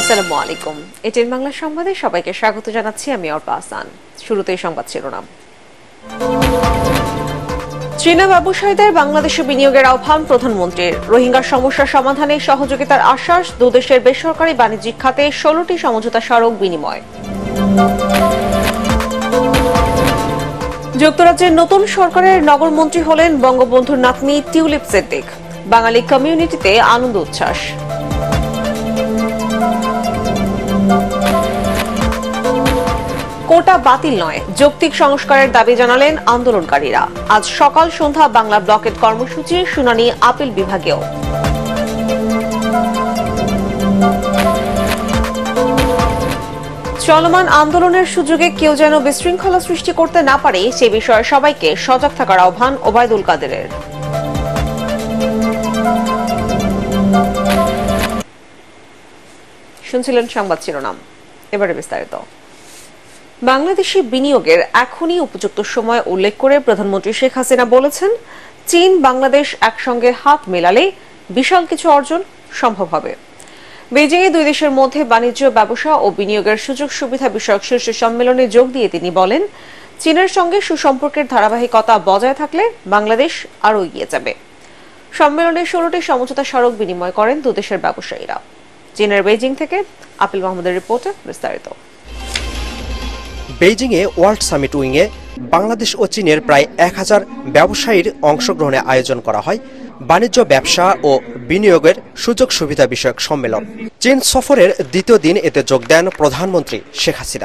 আসসালামু আলাইকুম। এটিএন বাংলা সংবাদে সবাইকে স্বাগত জানাচ্ছি আমি অর্পা হাসান। শুরুতেই সংবাদ শিরোনাম। চীনা ব্যবসায়ীদের বাংলাদেশে বিনিয়োগের আহ্বান প্রধানমন্ত্রীর। রোহিঙ্গা সমস্যা সমাধানে সহযোগিতার আশ্বাস। দুদেশের বেসরকারি বাণিজ্যিক খাতে 16টি সমঝোতা স্মারক বিনিময়। যুক্তরাজ্যের নতুন সরকারের নগরমন্ত্রী হলেন বঙ্গবন্ধুর নাতনি টিউলিপ সিদ্দিক। বাঙালি কমিউনিটিতে আনন্দ উচ্ছ্বাস। কোটা বাতিল নয়, যৌক্তিক সংস্কারের দাবি জানালেন আন্দোলনকারীরা। আজ সকাল সন্ধ্যা বাংলা ব্লকেট কর্মসূচির শুনানি আপিল বিভাগেও। চলমান আন্দোলনের সুযোগে কেউ যেন বিশৃঙ্খলা সৃষ্টি করতে না পারে সে বিষয়ে সবাইকে সজাগ থাকার আহ্বান ওবায়দুল কাদেরের। শুনছিলেন সংবাদ শিরোনাম, এবারে বিস্তারিত। বাংলাদেশে বিনিয়োগের এখনই উপযুক্ত সময় উল্লেখ করে প্রধানমন্ত্রী শেখ হাসিনা বলেছেন, চীন বাংলাদেশ একসঙ্গে হাত মেলালে বিশাল কিছু অর্জন সম্ভব হবে। বেইজিং এ দুই দেশের মধ্যে বাণিজ্য, ব্যবসা ও বিনিয়োগের সুযোগ সুবিধা বিষয়ক শীর্ষ সম্মেলনে যোগ দিয়ে তিনি বলেন, চীনের সঙ্গে সুসম্পর্কের ধারাবাহিকতা বজায় থাকলে বাংলাদেশ আরও এগিয়ে যাবে। সম্মেলনে 16টি সমঝোতা স্মারক বিনিময় করেন দুদেশের ব্যবসায়ীরা। চীনের বেইজিং থেকে আপিল মাহমুদের রিপোর্টে বিস্তারিত। বেইজিংয়ে ওয়ার্ল্ড সামিট উইংয়ে বাংলাদেশ ও চীনের প্রায় 1000 ব্যবসায়ীর অংশগ্রহণে আয়োজন করা হয় বাণিজ্য, ব্যবসা ও বিনিয়োগের সুযোগ সুবিধা বিষয়ক সম্মেলন। চীন সফরের দ্বিতীয় দিন এতে যোগ দেন প্রধানমন্ত্রী শেখ হাসিনা।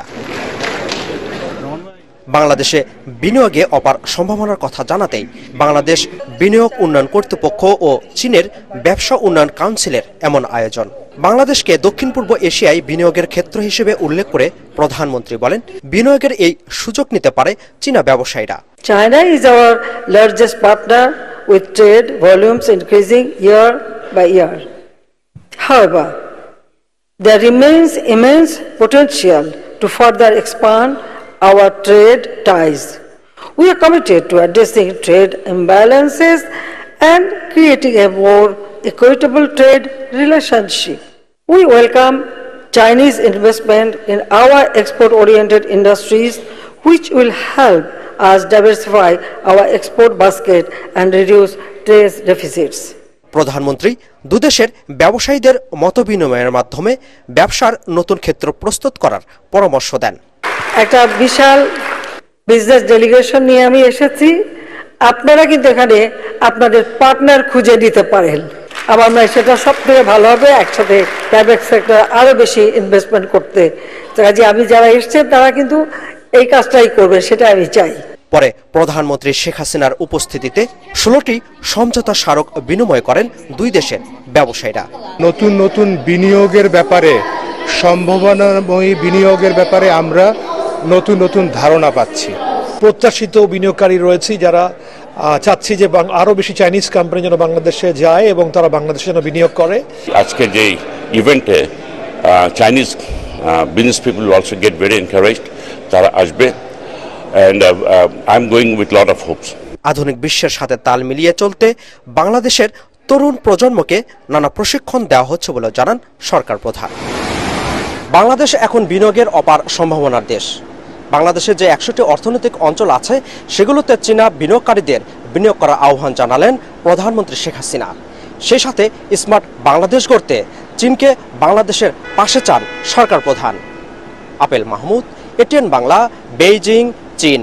বাংলাদেশে বিনিয়োগে অপার সম্ভাবনার কথা জানাতেই বাংলাদেশ বিনিয়োগ উন্নয়ন কর্তৃপক্ষ ও চীনের ব্যবসা উন্নয়ন কাউন্সিলের এমন আয়োজন। বাংলাদেশকে দক্ষিণ পূর্ব এশিয়ায় বিনিয়োগের ক্ষেত্র হিসেবে উল্লেখ করে প্রধানমন্ত্রী বলেন, বিনিয়োগের এই সুযোগ নিতে পারে চীনা ব্যবসায়ীরা। China is our largest partner with trade volumes increasing year by year. However, there remains immense potential to further expand our trade ties. We are committed to addressing trade imbalances and creating a more equitable trade relationship. We welcome Chinese investment in our export-oriented industries, which will help us diversify our export basket and reduce trade deficits. প্রধানমন্ত্রী দুদেশের ব্যবসায়ীদের মতবিনিময়ের মাধ্যমে ব্যবসার নতুন ক্ষেত্র প্রস্তুত করার পরামর্শ দেন। একটা বিশাল বিজনেস ডেলিগেশন নিয়ে আমি এসেছি। আপনারা কিন্তু এখানে আপনাদের পার্টনার খুঁজে নিতে পারেন। আমার মনে হয় সেটা সব থেকে ভালো হবে, একসাথে প্রাইভেট সেক্টর আরো বেশি ইনভেস্টমেন্ট করতে। কাজে আমি যারা এসছেন তারা কিন্তু এই কাজটাই করবে, সেটা আমি চাই। পরে প্রধানমন্ত্রী শেখ হাসিনার উপস্থিতিতে 16টি সমঝোতা স্মারক বিনিময় করেন দুই দেশের ব্যবসায়ীরা। নতুন নতুন বিনিয়োগের ব্যাপারে, সম্ভাবনাময়ী বিনিয়োগের ব্যাপারে আমরা নতুন নতুন ধারণা পাচ্ছি। প্রত্যাশিত বিনিয়োগকারী রয়েছে যারা চাচ্ছি যে আরো বেশি চাইনিজ কোম্পানি যেন বাংলাদেশে যায় এবং তারা বাংলাদেশে যেন বিনিয়োগ করে। আজকে যে ইভেন্টে Chinese business people also get very encouraged, তারা আসবে and I'm going with lot of hopes. আধুনিক বিশ্বের সাথে তাল মিলিয়ে চলতে বাংলাদেশের তরুণ প্রজন্মকে নানা প্রশিক্ষণ দেওয়া হচ্ছে বলে জানান সরকার প্রধান। বাংলাদেশ এখন বিনিয়োগের অপার সম্ভাবনার দেশ। বাংলাদেশের যে 100টি অর্থনৈতিক অঞ্চল আছে সেগুলোতে চীনা বিনিয়োগকারীদের বিনিয়োগ করার আহ্বান জানালেন প্রধানমন্ত্রী শেখ হাসিনা। সেই সাথে স্মার্ট বাংলাদেশ গড়তে চীনকে বাংলাদেশের পাশে চান সরকার প্রধান। Apel Mahmud, ATN Bangla, Beijing, China.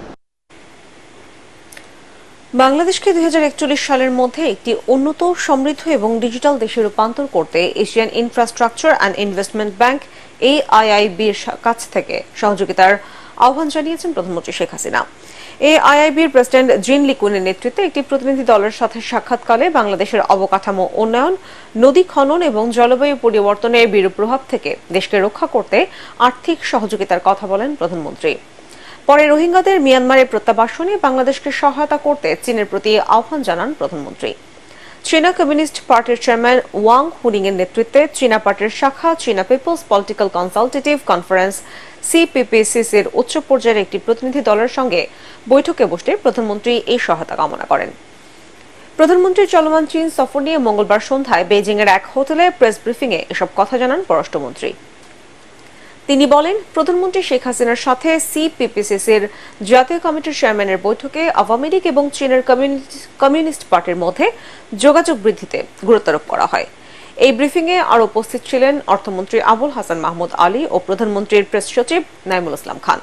বাংলাদেশকে 2041 সালের মধ্যে একটি উন্নত, সমৃদ্ধ এবং ডিজিটাল দেশে রূপান্তর করতে Asian infrastructure and investment bank AIIB-র কাছ থেকে সহযোগিতার আহ্বান জানিয়েছেন প্রধানমন্ত্রী শেখ হাসিনা। AIIB-র প্রেসিডেন্ট জিন লিকুইনের নেতৃত্বে একটি প্রতিনিধি দলের সাথে সাক্ষাৎকালে বাংলাদেশের অবকাঠামো উন্নয়ন, নদী খনন এবং জলবায়ু পরিবর্তনের বিরূপ প্রভাব থেকে দেশকে রক্ষা করতে আর্থিক সহযোগিতার কথা বলেন প্রধানমন্ত্রী। পরে রোহিঙ্গাদের মিয়ানমারে প্রত্যাবাসনে বাংলাদেশকে সহায়তা করতে চীনের প্রতি আহ্বান জানান প্রধানমন্ত্রী। চীনা কমিউনিস্ট পার্টির চেয়ারম্যান ওয়াং হুনিং এর নেতৃত্বে চীনা পার্টির শাখা চীনা পিপলস পলিটিক্যাল কনসালটেটিভ কনফারেন্স CPPCCর উচ্চ পর্যায়ের একটি প্রতিনিধি দলের সঙ্গে বৈঠকে বসতে প্রধানমন্ত্রী এই সহায়তা কামনা করেন। প্রধানমন্ত্রীর চলমান চীন সফর নিয়ে মঙ্গলবার সন্ধ্যায় বেইজিং এর এক হোটেলে প্রেস ব্রিফিং এ এসব কথা জানান পররাষ্ট্রমন্ত্রী। তিনি বলেন, প্রধানমন্ত্রী শেখ হাসিনার সাথে সিপিপিসিসির জাতীয় কমিটির চেয়ারম্যানের বৈঠকে আওয়ামী লীগ এবং চীনের কমিউনিস্ট পার্টির মধ্যে যোগাযোগ বৃদ্ধিতে গুরুত্বারোপ করা হয়। এই ব্রিফিং এ আরও উপস্থিত ছিলেন অর্থমন্ত্রী আবুল হাসান মাহমুদ আলী ও প্রধানমন্ত্রীর প্রেস সচিব নাইমুল ইসলাম খান।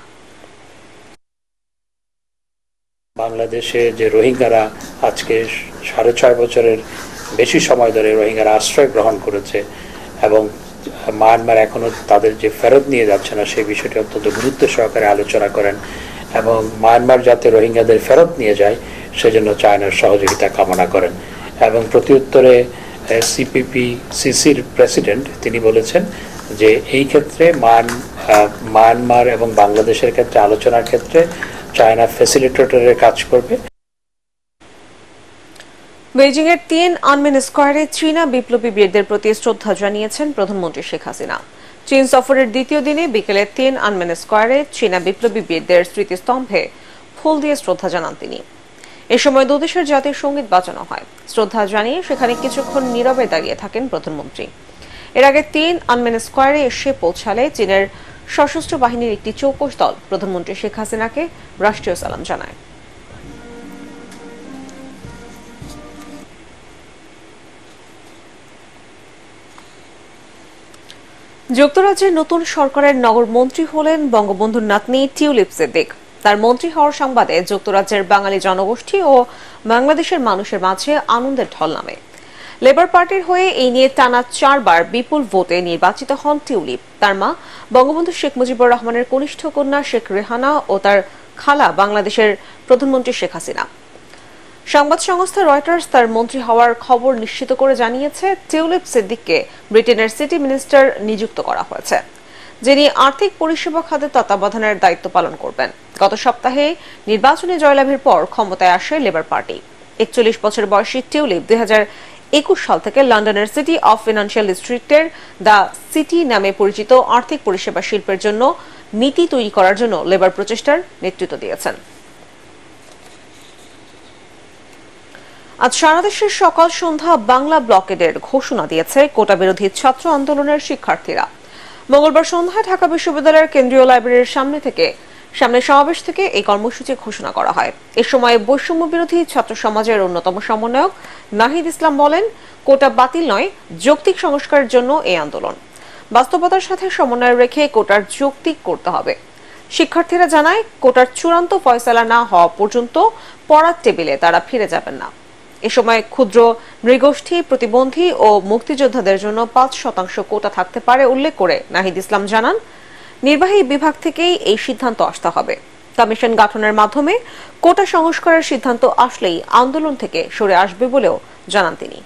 বাংলাদেশে যে রোহিঙ্গারা আজকে 6.5 বছরের বেশি সময় ধরে রোহিঙ্গারা আশ্রয় গ্রহণ করেছে এবং মায়ানমার এখনো তাদের যে ফেরত নিয়ে যাচ্ছে না সেই বিষয়টি অত্যন্ত গুরুত্ব সহকারে আলোচনা করেন এবং মায়ানমার যাতে রোহিঙ্গাদের ফেরত নিয়ে যায় সেজন্য চায়নার সহযোগিতা কামনা করেন এবং প্রত্যুত্তরে সিপিপিসিসির প্রেসিডেন্ট তিনি বলেছেন যে এই ক্ষেত্রে মায়ানমার এবং বাংলাদেশের ক্ষেত্রে আলোচনার ক্ষেত্রে চায়না ফ্যাসিলিটেটরের কাজ করবে। বেইজিং এর তিয়ানআনমেন স্কয়ারে চীনা বিপ্লবী বীরদের প্রতি শ্রদ্ধা জানিয়েছেন প্রধানমন্ত্রী শেখ হাসিনা। চীন সফরের দ্বিতীয় দিনে বিকেলে তিয়ানআনমেন স্কয়ারে চীনা বিপ্লবী বীরদের স্মৃতিস্তম্ভে ফুল দিয়ে শ্রদ্ধা জানান তিনি। এ সময় দুদেশের জাতীয় সঙ্গীত বাজানো হয়। শ্রদ্ধা জানিয়ে সেখানে কিছুক্ষণ নীরবে দাঁড়িয়ে থাকেন প্রধানমন্ত্রী। এর আগে তিয়ানআনমেন স্কয়ারে এসে পৌঁছালে চীনের সশস্ত্র বাহিনীর একটি চৌকস দল প্রধানমন্ত্রী শেখ হাসিনাকে রাষ্ট্রীয় সালাম জানায়। যুক্তরাজ্যের নতুন সরকারের নগর মন্ত্রী হলেন বঙ্গবন্ধুর নাতনি টিউলিপ সিদ্দিক। তার মন্ত্রী হওয়ার সংবাদে যুক্তরাজ্যের বাঙালি জনগোষ্ঠী ও বাংলাদেশের মানুষের মাঝে আনন্দের ঢল নামে। লেবার পার্টির হয়ে এই নিয়ে টানা 4 বার বিপুল ভোটে নির্বাচিত হন টিউলিপ। তার মা বঙ্গবন্ধু শেখ মুজিবুর রহমানের কনিষ্ঠ কন্যা শেখ রেহানা ও তার খালা বাংলাদেশের প্রধানমন্ত্রী শেখ হাসিনা। সংবাদ সংস্থা রয়টার্স তার মন্ত্রী হওয়ার খবর নিশ্চিত করে জানিয়েছে, টিউলিপ সিদ্দিককে ব্রিটেনের সিটি মিনিস্টার নিযুক্ত করা হয়েছে, যিনি আর্থিক পরিষেবা খাতে তত্ত্বাবধানের দায়িত্ব পালন করবেন। গত সপ্তাহে নির্বাচনে জয়লাভের পর ক্ষমতায় আসে লেবার পার্টি। 41 বছর বয়সী টিউলিপ 2021 সাল থেকে লন্ডনের সিটি অফ ফিনান্সিয়াল ডিস্ট্রিক্টের দ্য সিটি নামে পরিচিত আর্থিক পরিষেবা শিল্পের জন্য নীতি তৈরি করার জন্য লেবার প্রচেষ্টার নেতৃত্ব দিয়েছেন। আজ সারা দেশের সকাল সন্ধ্যা বাংলা ব্লকেডের ঘোষণা দিয়েছে কোটা বিরোধী ছাত্র আন্দোলনের শিক্ষার্থীরা। মঙ্গলবার সন্ধ্যায় ঢাকা বিশ্ববিদ্যালয়ের কেন্দ্রীয় লাইব্রেরির সামনে সমাবেশ থেকে এই কর্মসূচি ঘোষণা করা হয়। এ সময় বৈষম্য বিরোধী ছাত্র সমাজের অন্যতম সমন্বয়ক নাহিদ ইসলাম বলেন, কোটা বাতিল নয়, যৌক্তিক সংস্কারের জন্য এই আন্দোলন। বাস্তবতার সাথে সমন্বয় রেখে কোটার যৌক্তিক করতে হবে। শিক্ষার্থীরা জানায়, কোটার চূড়ান্ত ফয়সালা না হওয়া পর্যন্ত পড়ার টেবিলে তারা ফিরে যাবেন না। এ সময় ক্ষুদ্র নৃগোষ্ঠী, প্রতিবন্ধী ও মুক্তিযোদ্ধাদের জন্য 5% কোটা থাকতে পারে উল্লেখ করে নাহিদ ইসলাম জানান, নির্বাহী বিভাগ থেকেই এই সিদ্ধান্ত আসতে হবে। কমিশন গঠনের মাধ্যমে কোটা সংস্কারের সিদ্ধান্ত আসলেই আন্দোলন থেকে সরে আসবে বলেও জানান তিনি।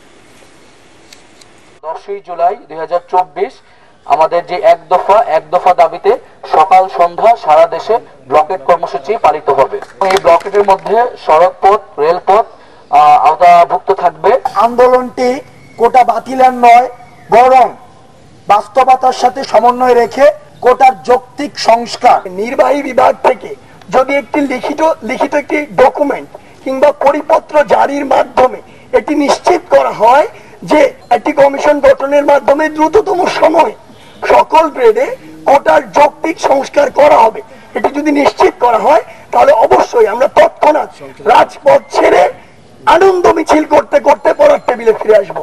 10 জুলাই 2024 আমাদের যে এক দফা দাবিতে সকাল সন্ধ্যা সারা দেশে ব্লকেট কর্মসূচি পালিত হবে। এই ব্লকেটের মধ্যে সড়কপথ, রেলপথ আওতাভুক্ত থাকবে। আন্দোলনটি কোটা বাতিলের নয়, বরং বাস্তবতার সাথে সমন্বয় রেখে কোটার যৌক্তিক সংস্কার। নির্বাহী বিভাগ থেকে যদি একটি লিখিত একটি ডকুমেন্ট কিংবা পরিপত্র জারির মাধ্যমে এটি নিশ্চিত করা হয় যে একটি কমিশন গঠনের মাধ্যমে দ্রুততম সময়ে সকল গ্রেডে কোটার যৌক্তিক সংস্কার করা হবে, এটি যদি নিশ্চিত করা হয় তাহলে অবশ্যই আমরা তৎক্ষণাৎ রাজপথ ছেড়ে আনন্দ মিছিল করতে করতে পড়ার টেবিলে ফিরে আসব।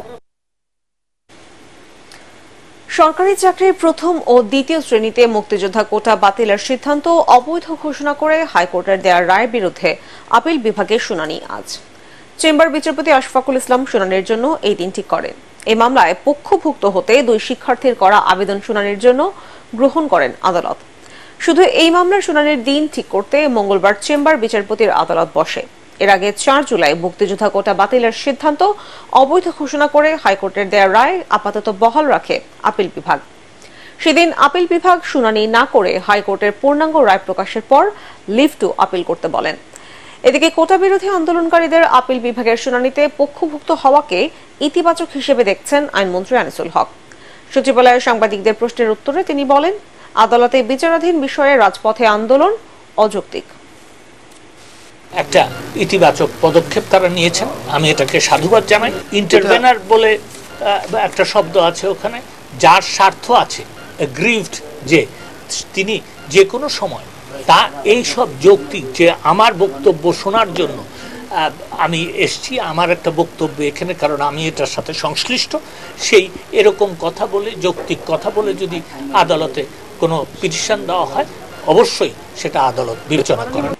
সরকারি চাকরির প্রথম ও দ্বিতীয় শ্রেণীতে মুক্তিযোদ্ধা কোটা বাতিলের সিদ্ধান্ত অবৈধ ঘোষণা করে হাইকোর্টের দেওয়া রায়ের বিরুদ্ধে আপিল বিভাগের শুনানি আজ। চেম্বার বিচারপতি আশফাকুল ইসলাম শুনানির জন্য এই দিন ঠিক করেন। এই মামলায় পক্ষভুক্ত হতে 2 শিক্ষার্থীর করা আবেদন শুনানির জন্য গ্রহণ করেন আদালত। শুধু এই মামলার শুনানির দিন ঠিক করতে মঙ্গলবার চেম্বার বিচারপতির আদালত বসে। এর আগে 4 জুলাই মুক্তিযোদ্ধা কোটা বাতিলের সিদ্ধান্ত অবৈধ ঘোষণা করে হাইকোর্টের দেয়া রায় আপাতত বহাল রাখে আপিল বিভাগ। সেদিন আপিল বিভাগ শুনানি না করে হাইকোর্টের পূর্ণাঙ্গ রায় প্রকাশের পর লিভ টু আপিল করতে বলেন। এদিকে কোটা বিরোধী আন্দোলনকারীদের আপিল বিভাগের শুনানিতে পক্ষভুক্ত হওয়াকে ইতিবাচক হিসেবে দেখছেন আইনমন্ত্রী আনিসুল হক। সচিবালয়ে সাংবাদিকদের প্রশ্নের উত্তরে তিনি বলেন, আদালতে বিচারাধীন বিষয়ে রাজপথে আন্দোলন অযৌক্তিক। একটা ইতিবাচক পদক্ষেপ তারা নিয়েছেন, আমি এটাকে সাধুবাদ জানাই। ইন্টারভেনার বলে একটা শব্দ আছে ওখানে, যার স্বার্থ আছে, গ্রিভড, যে তিনি যে কোনো সময় তা এইসব যৌক্তিক যে আমার বক্তব্য শোনার জন্য আমি এসছি, আমার একটা বক্তব্য এখানে, কারণ আমি এটার সাথে সংশ্লিষ্ট, সেই এরকম কথা বলে, যৌক্তিক কথা বলে যদি আদালতে কোনো পিটিশন দেওয়া হয়, অবশ্যই সেটা আদালত বিবেচনা করেন।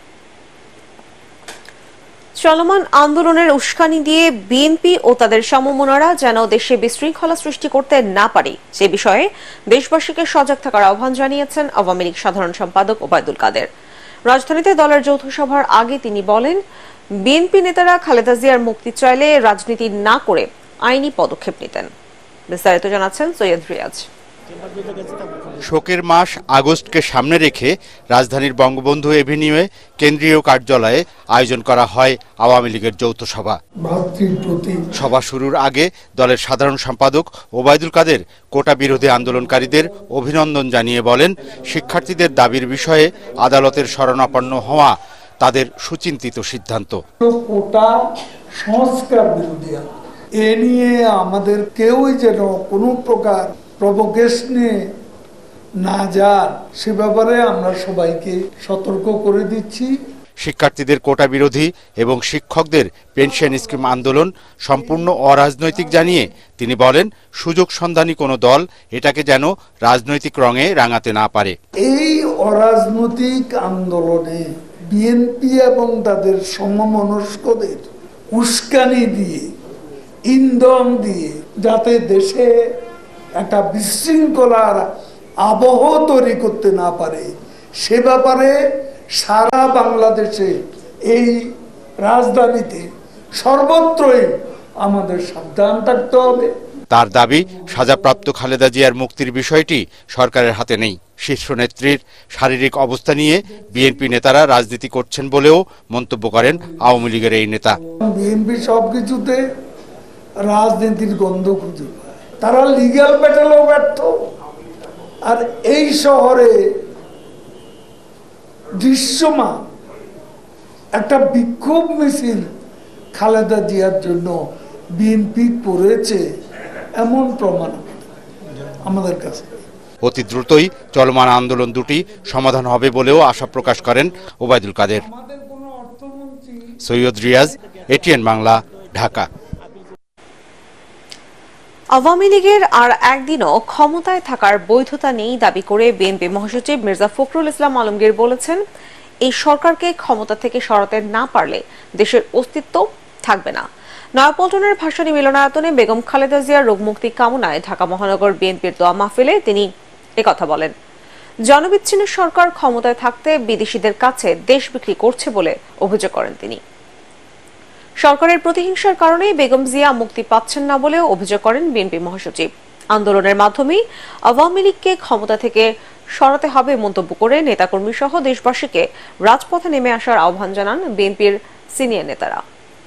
চলমান আন্দোলনের উস্কানি দিয়ে বিএনপি ও তাদের সমমনারা যেন দেশে বিশৃঙ্খলা সৃষ্টি করতে না পারে সে বিষয়ে দেশবাসীকে সজাগ থাকার আহ্বান জানিয়েছেন আওয়ামী লীগ সাধারণ সম্পাদক ওবায়দুল কাদের। রাজধানীতে দলের যৌথ সভার আগে তিনি বলেন, বিএনপি নেতারা খালেদা জিয়ার মুক্তি চাইলে রাজনীতি না করে আইনি পদক্ষেপ নিতেন। বিস্তারিত জানাচ্ছেন সৈয়দ রিয়াজ। শোকের মাস আগস্টকে সামনে রেখে রাজধানীর বঙ্গবন্ধু এভিনিউয়ে কেন্দ্রীয় কার্যালয়ে আয়োজন করা হয় আওয়ামী লীগের যৌথ সভা। সভা শুরুর আগে দলের সাধারণ সম্পাদক ওবায়দুল কাদের কোটা বিরোধী আন্দোলনকারীদের অভিনন্দন জানিয়ে বলেন, শিক্ষার্থীদের দাবির বিষয়ে আদালতের শরণাপন্ন হওয়া তাদের সুচিন্তিত সিদ্ধান্ত। কোটা সংস্কার বিরোধী, এ নিয়ে আমাদের কেউই যেন কোনো প্রকার প্রভোকেশনে না যান, সে ব্যাপারে আমরা সবাইকে সতর্ক করে দিচ্ছি। শিক্ষার্থীদের কোটা বিরোধী এবং শিক্ষকদের পেনশন স্কিম আন্দোলন সম্পূর্ণ অরাজনৈতিক জানিয়ে তিনি বলেন, সুযোগ সন্ধানী কোনো দল এটাকে যেন রাজনৈতিক রঙে রাঙাতে না পারে। এই অরাজনৈতিক আন্দোলনে বিএনপি এবং তাদের সমমনস্কদের উস্কানি দিয়ে, ইন্ধন দিয়ে, যাতে দেশে একটা বিশৃঙ্খলার আবহ তৈরি করতে না পারে, সে ব্যাপারে সারা বাংলাদেশে, এই রাজধানীতে সর্বত্রই আমাদের সাবধান থাকতে হবে। তার দাবি, সাজাপ্রাপ্ত খালেদা জিয়ার মুক্তির বিষয়টি সরকারের হাতে নেই। শীর্ষ নেত্রীর শারীরিক অবস্থা নিয়ে বিএনপি নেতারা রাজনীতি করছেন বলেও মন্তব্য করেন আওয়ামী লীগের এই নেতা। বিএনপি সবকিছুতে রাজনীতির গন্ধ খুঁজে পায়, তারা লিগ্যাল ব্যাটেলও ব্যর্থ। আর এই শহরে দৃশ্যমান একটা বিক্ষোভ মিছিল খালেদা জিয়ার জন্য বিএনপি করেছে, এমন প্রমাণ আমাদের কাছে। অতি দ্রুতই চলমান আন্দোলন দুটি সমাধান হবে বলেও আশা প্রকাশ করেন ওবায়দুল কাদের। সৈয়দ রিয়াজ, এটিএন বাংলা, ঢাকা। আওয়ামী লীগের আর একদিনও ক্ষমতায় থাকার বৈধতা নেই দাবি করে বিএনপি মহাসচিব মির্জা ফখরুল ইসলাম আলমগীর বলেছেন, এই সরকারকে ক্ষমতা থেকে সরাতে না পারলে দেশের অস্তিত্ব থাকবে না। নয়াপল্টনের ভাসানী মিলনায়তনে বেগম খালেদা জিয়ার রোগমুক্তি কামনায় ঢাকা মহানগর বিএনপির দোয়া মাহফিলে তিনি একথা বলেন। জনবিচ্ছিন্ন সরকার ক্ষমতায় থাকতে বিদেশিদের কাছে দেশ বিক্রি করছে বলে অভিযোগ করেন তিনি। সরকারের প্রতিহিংসার কারণে বেগম জিয়া মুক্তি পাচ্ছেন না বলেও অভিযোগ করেন বিএনপি মহাসচিব। আন্দোলনের মাধ্যমে আওয়ামী লীগকে ক্ষমতা থেকে সরাতে হবে মন্তব্য করে নেতাকর্মী সহ দেশবাসীকে রাজপথে নেমে আসার আহ্বান জানান বিএনপির সিনিয়র নেতারা।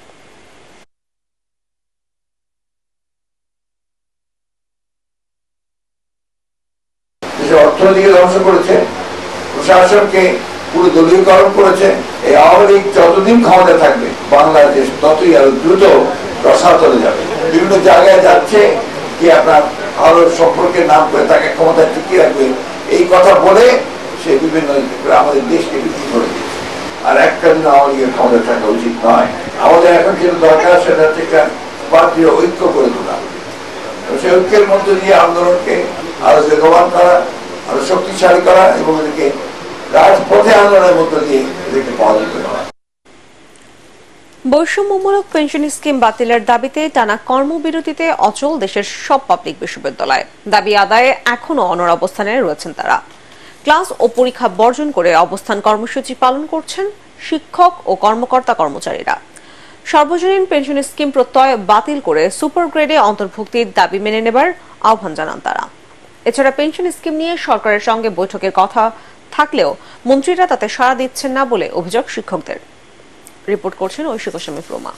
অর্থনীতিকে ধ্বংস করেছে, প্রশাসনকে পুরো দলীয়করণ করেছে। এই আওয়ামী লীগ যতদিন ক্ষমতা থাকবে বাংলাদেশ ততই আরো দ্রুত রসাতলে যাবে। বিভিন্ন জায়গায় যাচ্ছে কি আপনার আরো সম্পর্কের নাম করে তাকে ক্ষমতা টিকিয়ে রাখবে, এই কথা বলে সে বিভিন্ন আমাদের দেশকে বিক্রি করে দিচ্ছে। আর একটা দিন আওয়ামী লীগের ক্ষমতা থাকা উচিত নয়। আমাদের এখন যেটা দরকার সেটা হচ্ছে একটা পার্টির ঐক্য করে তোলা, সেই ঐক্যের মধ্যে দিয়ে আন্দোলনকে আরো বেগবান করা, আরো শক্তিশালী করা এবং এদেরকে রাজপথে আন্দোলনের মধ্য দিয়ে এদেরকে পরাজিত করা। বৈষম্যমূলক পেনশন স্কিম বাতিলের দাবিতে টানা কর্মবিরতিতে অচল দেশের সব পাবলিক বিশ্ববিদ্যালয়। দাবি আদায়ে এখনো অনড় অবস্থানে রয়েছেন তারা। ক্লাস ও পরীক্ষা বর্জন করে অবস্থান কর্মসূচি পালন করছেন শিক্ষক ও কর্মকর্তা কর্মচারীরা। সর্বজনীন পেনশন স্কিম প্রত্যয় বাতিল করে সুপার গ্রেডে অন্তর্ভুক্তির দাবি মেনে নেবার আহ্বান জানান তারা। এছাড়া পেনশন স্কিম নিয়ে সরকারের সঙ্গে বৈঠকের কথা থাকলেও মন্ত্রীরা তাতে সাড়া দিচ্ছেন না বলে অভিযোগ শিক্ষকদের। রিপোর্ট করছেন ঐশী গোস্বামী প্রমা।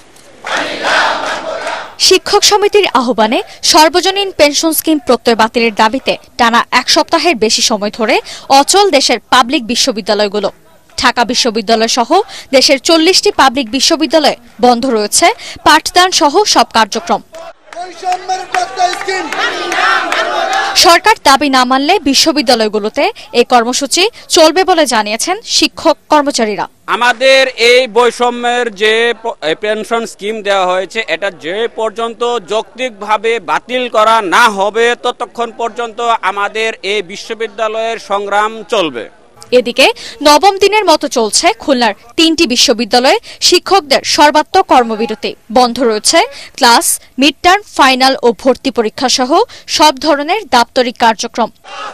শিক্ষক সমিতির আহ্বানে সর্বজনীন পেনশন স্কিম প্রত্যয় বাতিলের দাবিতে টানা এক সপ্তাহের বেশি সময় ধরে অচল দেশের পাবলিক বিশ্ববিদ্যালয়গুলো। ঢাকা বিশ্ববিদ্যালয় সহ দেশের 40টি পাবলিক বিশ্ববিদ্যালয়ে বন্ধ রয়েছে পাঠদান সহ সব কার্যক্রম। সরকার দাবি না মানলে বিশ্ববিদ্যালয়গুলোতে এই কর্মসূচি চলবে বলে জানিয়েছেন শিক্ষক কর্মচারীরা। আমাদের এই বৈষম্যের যে পেনশন স্কিম দেওয়া হয়েছে এটা যে পর্যন্ত যৌক্তিকভাবে বাতিল করা না হবে ততক্ষণ পর্যন্ত আমাদের এই বিশ্ববিদ্যালয়ের সংগ্রাম চলবে। এদিকে নবম দিনের মতো চলছে খুলনার 3টি বিশ্ববিদ্যালয়ে শিক্ষকদের সর্বাত্মক কর্মবিরতি। বন্ধ রয়েছে ক্লাস, মিড টার্ম, ফাইনাল ও ভর্তি পরীক্ষা সহ সব ধরনের দাপ্তরিক কার্যক্রম।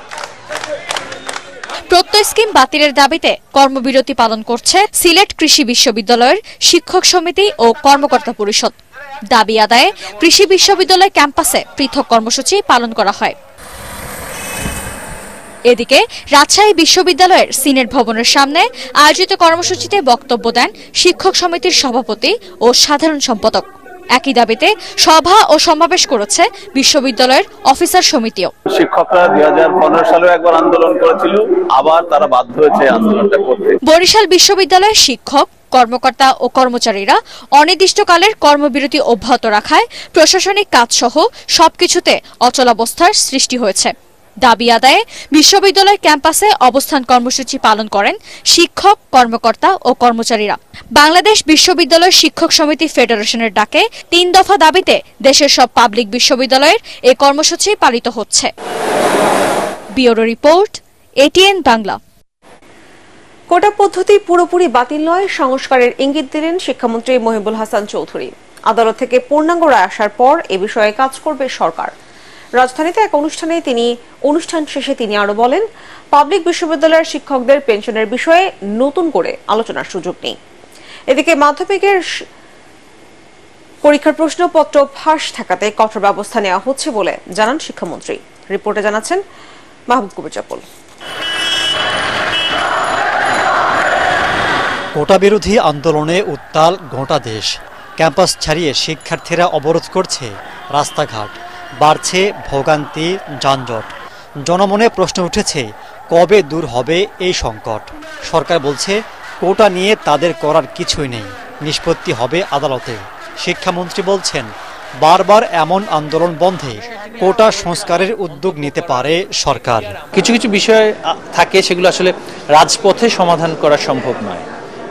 প্রত্যয় স্কিম বাতিলের দাবিতে কর্মবিরতি পালন করছে সিলেট কৃষি বিশ্ববিদ্যালয়ের শিক্ষক সমিতি ও কর্মকর্তা পরিষদ। দাবি আদায়ে কৃষি বিশ্ববিদ্যালয় ক্যাম্পাসে পৃথক কর্মসূচি পালন করা হয়। এদিকে রাজশাহী বিশ্ববিদ্যালয়ের সিনেট ভবনের সামনে আয়োজিত কর্মসূচিতে বক্তব্য দেন শিক্ষক সমিতির সভাপতি ও সাধারণ সম্পাদক। একই দাবিতে সভা ও সমাবেশ করেছে বিশ্ববিদ্যালয়ের অফিসার সমিতিও। শিক্ষকরা 2015 সালে একবার আন্দোলন করেছিল, আবার তারা বাধ্য হয়েছে আন্দোলনটা করতে। বরিশাল বিশ্ববিদ্যালয়ের শিক্ষক, কর্মকর্তা ও কর্মচারীরা অনির্দিষ্টকালের কর্মবিরতি অব্যাহত রাখায় প্রশাসনিক কাজ সহ সবকিছুতে অচলাবস্থার সৃষ্টি হয়েছে। দাবি আদায়ে বিশ্ববিদ্যালয় ক্যাম্পাসে অবস্থান কর্মসূচি পালন করেন শিক্ষক, কর্মকর্তা ও কর্মচারীরা। বাংলাদেশ বিশ্ববিদ্যালয় শিক্ষক সমিতি ফেডারেশনের ডাকে 3 দফা দাবিতে দেশের সব পাবলিক বিশ্ববিদ্যালয়ের এই কর্মসূচি পালিত হচ্ছে। Bureau report, ATN Bangla. Quota পদ্ধতি পুরোপুরি বাতিল নয়, সংস্কারের ইঙ্গিত দিলেন শিক্ষামন্ত্রী মহিবুল হাসান চৌধুরী। আদালত থেকে পূর্ণাঙ্গ রায় আসার পর এ বিষয়ে কাজ করবে সরকার। রাজধানীতে এক অনুষ্ঠান শেষে তিনি আরো বলেন, পাবলিক বিশ্ববিদ্যালয়ের শিক্ষকদের পেনশনের বিষয়ে নতুন করে আলোচনার সুযোগ নেই। এদিকে মাধ্যমিকের পরীক্ষার প্রশ্নপত্র ফাঁস ঠেকাতে কঠোর ব্যবস্থা নেওয়া হচ্ছে বলে জানান শিক্ষামন্ত্রী। রিপোর্টে জানাচ্ছেন মাহবুব কবির চাপল। কোটা বিরোধী আন্দোলনে উত্তাল গোটা দেশ। ক্যাম্পাস ছাড়িয়ে শিক্ষার্থীরা অবরোধ করছে রাস্তাঘাট, বাড়ছে ভোগান্তি, যানজট। জনমনে প্রশ্ন উঠেছে, কবে দূর হবে এই সংকট? সরকার বলছে কোটা নিয়ে তাদের করার কিছুই নেই, নিষ্পত্তি হবে আদালতে। শিক্ষামন্ত্রী বলছেন, বারবার এমন আন্দোলন বন্ধে কোটা সংস্কারের উদ্যোগ নিতে পারে সরকার। কিছু কিছু বিষয় থাকে সেগুলো আসলে রাজপথে সমাধান করা সম্ভব নয়।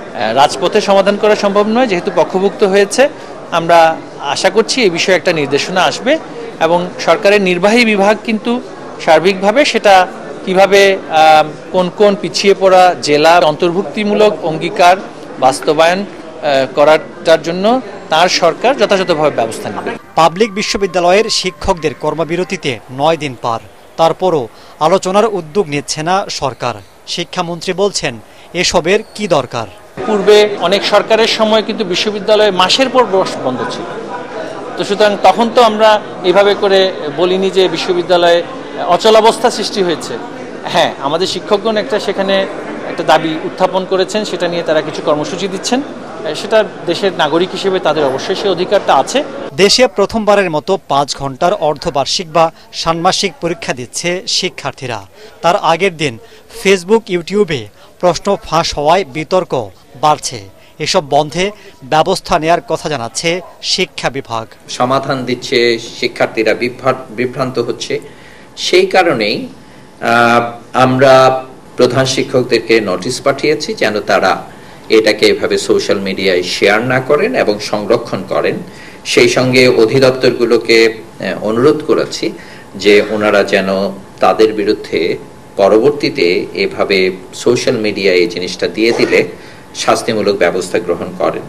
যেহেতু পক্ষভুক্ত হয়েছে, আমরা আশা করছি এই বিষয়ে একটা নির্দেশনা আসবে এবং সরকারের নির্বাহী বিভাগ কিন্তু সার্বিকভাবে সেটা কিভাবে কোন কোন পিছিয়ে পড়া জেলা অন্তর্ভুক্তিমূলক অঙ্গীকার বাস্তবায়ন করার জন্য তার সরকার যথাযথভাবে ব্যবস্থা নেবে। পাবলিক বিশ্ববিদ্যালয়ের শিক্ষকদের কর্মবিরতিতে 9 দিন পার, তারপরও আলোচনার উদ্যোগ নিচ্ছে না সরকার। শিক্ষামন্ত্রী বলছেন, এসবের কি দরকার? পূর্বে অনেক সরকারের সময় কিন্তু বিশ্ববিদ্যালয়ে মাসের পর বন্ধ ছিল। তো সুতরাং তখন তো আমরা এভাবে করে বলিনি যে বিশ্ববিদ্যালয়ে অচলাবস্থা সৃষ্টি হয়েছে। হ্যাঁ, আমাদের শিক্ষকগণ সেখানে একটা দাবি উত্থাপন করেছেন, সেটা নিয়ে তারা কিছু কর্মসূচি দিচ্ছেন। সেটা দেশের নাগরিক হিসেবে তাদের অবশ্যই সে অধিকারটা আছে। দেশে প্রথমবারের মতো 5 ঘন্টার অর্ধবার্ষিক বা ষান্মাসিক পরীক্ষা দিচ্ছে শিক্ষার্থীরা। তার আগের দিন ফেসবুক, ইউটিউবে প্রশ্ন ফাঁস হওয়ায় বিতর্ক বাড়ছে। এসব বন্ধে ব্যবস্থা নেয়ার কথা জানাচ্ছে শিক্ষা বিভাগ। সমাধান দিচ্ছে, শিক্ষার্থীরা বিভ্রান্ত হচ্ছে। সেই কারণেই আমরা প্রধান শিক্ষকদেরকে নোটিশ পাঠিয়েছি যেন তারা এটাকে এভাবে সোশ্যাল মিডিয়ায় শেয়ার না করেন এবং সংরক্ষণ করেন। সেই সঙ্গে অধিদপ্তরগুলোকে অনুরোধ করেছি যে ওনারা যেন তাদের বিরুদ্ধে পরবর্তীতে এভাবে সোশ্যাল মিডিয়ায় এই জিনিসটা দিয়ে দিলে শাস্তিমূলক ব্যবস্থা গ্রহণ করেন।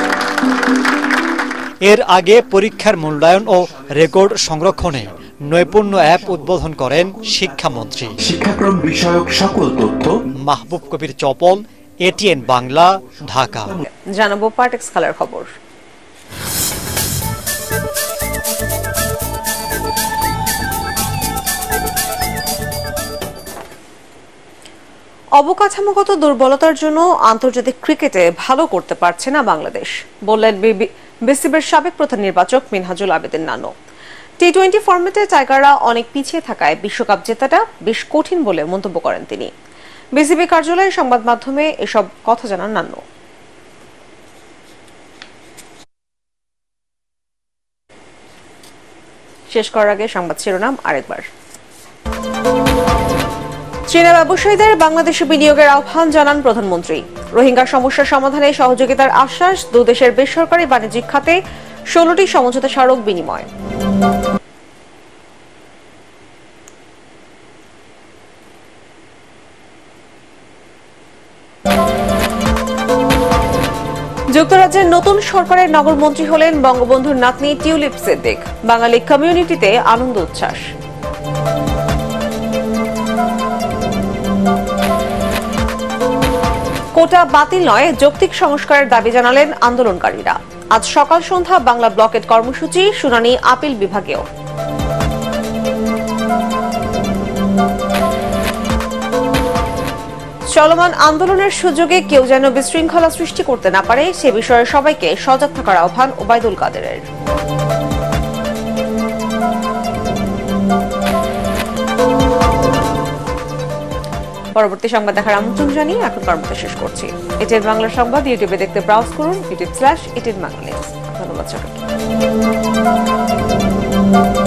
এর আগে পরীক্ষার মূল্যায়ন ও রেকর্ড সংরক্ষণে নৈপুণ্য অ্যাপ উদ্বোধন করেন শিক্ষামন্ত্রী। শিক্ষাক্রম বিষয়ক সকল তথ্য। মাহবুব কবির চপল, এটিএন বাংলা, ঢাকা। জানাবো পার্টেক্স খেলার খবর। অবকাঠামোগত দুর্বলতার জন্য আন্তর্জাতিক ক্রিকেটে ভালো করতে পারছে না বাংলাদেশ, বললেন বিসিবির সাবেক প্রধান নির্বাচক মিনহাজুল আবেদিন নানো। টি-20 ফরম্যাটে টাইগাররা অনেক পিছিয়ে থাকায় বিশ্বকাপ জেতাটা বেশ কঠিন বলে মন্তব্য করেন তিনি। বিসিবি কার্যালয়ে সংবাদ মাধ্যমে এসব কথা জানান নান্ন। শেষ করার আগে সংবাদ শিরোনাম আরেকবার। চীনা ব্যবসায়ীদের বাংলাদেশে বিনিয়োগের আহ্বান জানান প্রধানমন্ত্রী। রোহিঙ্গা সমস্যার সমাধানে সহযোগিতার আশ্বাস, দুদেশের বেসরকারি বাণিজ্যিক খাতে 16টি সমঝোতা স্মারক বিনিময়। যুক্তরাজ্যের নতুন সরকারের নগরমন্ত্রী হলেন বঙ্গবন্ধুর নাতনি টিউলিপ সিদ্দিক। বাঙালি কমিউনিটিতে আনন্দ উচ্ছ্বাস। কোটা বাতিল নয়, যৌক্তিক সংস্কারের দাবি জানালেন আন্দোলনকারীরা। আজ সকাল সন্ধ্যা বাংলা ব্লকেট কর্মসূচি, শুনানি আপিল বিভাগেও। চলমান আন্দোলনের সুযোগে কেউ যেন বিশৃঙ্খলা সৃষ্টি করতে না পারে, সে বিষয়ে সবাইকে সজাগ থাকার আহ্বান ওবায়দুল কাদেরের। পরবর্তী সংবাদ দেখার আমন্ত্রণ জানিয়ে এখন কর্মটা শেষ করছি। এটিএন বাংলা সংবাদ ইউটিউবে দেখতে ব্রাউজ করুন youtube/এটিএন বাংলা। ধন্যবাদ সবাইকে।